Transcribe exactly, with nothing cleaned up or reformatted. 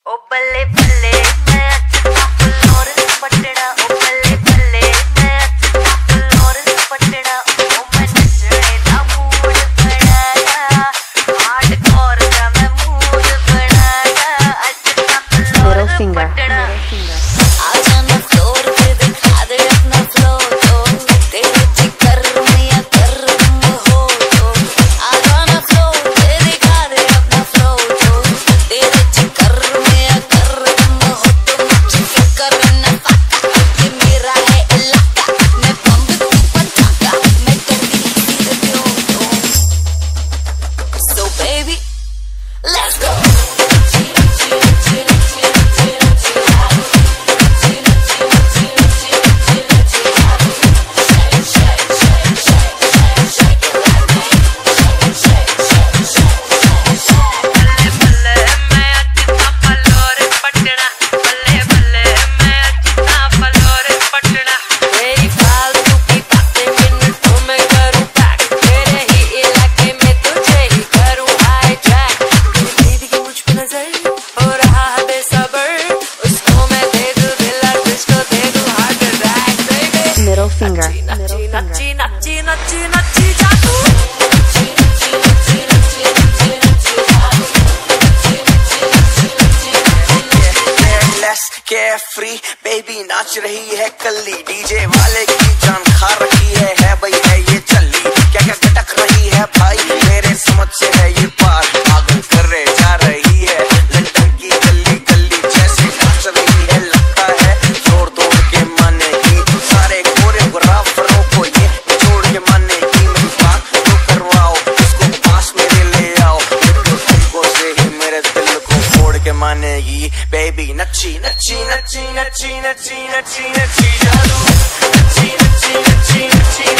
ओ बल्ले बल्ले मैं अच्छा फ्लोर पटना ओ बल्ले बल्ले मैं अच्छा फ्लोर पटना ओ मैं नचने दा मूड बनाया हार्डकोर का मैं मूड बनाया अच्छा फ्लोर पटना आ जाना फ्लोर पे दिखा दे अपना फ्लो तो तेरे जिगर में या कर हो तो आ जाना फ्लोर पे दिखा दे अपना फ्लो तो तेरे जिगर में या कर हो तो मुझे करना पाका ये मेरा है इलाका मैं बम तू पटाखा मैं कभी नहीं क्यों तो so baby let's go finger. Nachi nachi nachi nachi nachi जादू carefree baby नाच रही है कल्ली डीजे वाले की जान खा रही है है भाई है ये चल्ली क्या क्या खटक रही है भाई मेरे समझ से है ये पार पागल कर रहे जा रही है लंदन की गली गली जैसे नाच रही है लगता है जोर तोड़ के मानेगी सारे कोरियोग्राफरों को ये छोड़ के मानेगी मेरी बात तो करवाओ इसको पास मेरे ले आओ तुमको से ही मेरे दिल को फोड़ के मानेगी baby nachi nachi nachi nachi nachi nachi nachi जादू nachi nachi nachi nachi